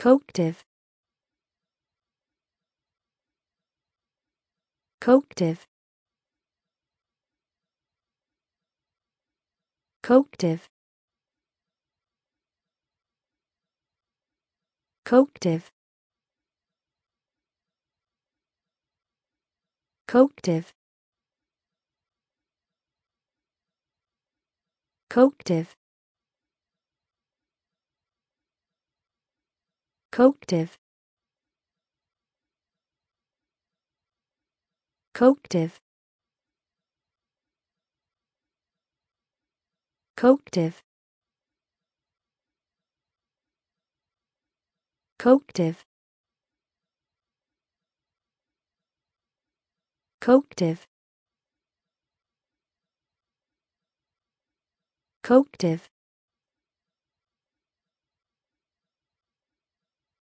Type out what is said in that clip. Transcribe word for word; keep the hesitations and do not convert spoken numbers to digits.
Coactive. Coactive. Coactive. Coactive. Coactive. Coactive. Coactive. Coactive. Coactive. Coactive. Coactive. Coactive.